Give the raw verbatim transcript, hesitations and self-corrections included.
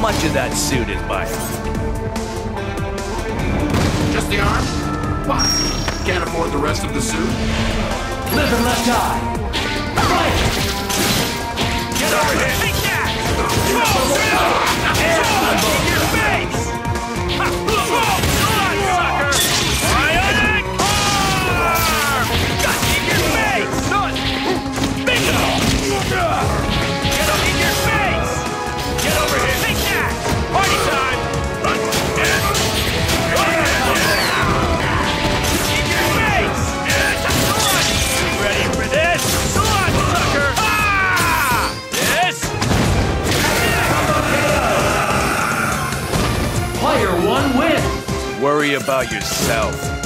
much of that suit is mine? Just the arm? Why? Can't afford the rest of the suit? Live and let die! Fight! Get over here! Take that! Oh, in your face! Come on, sucker! Bionic arm! Got in your face! Son! Bingo! Get up in your face! Get over here! Take that! Party time! In your face! Ready for this? Come on, sucker! Ah! This? Player one wins! Worry about yourself.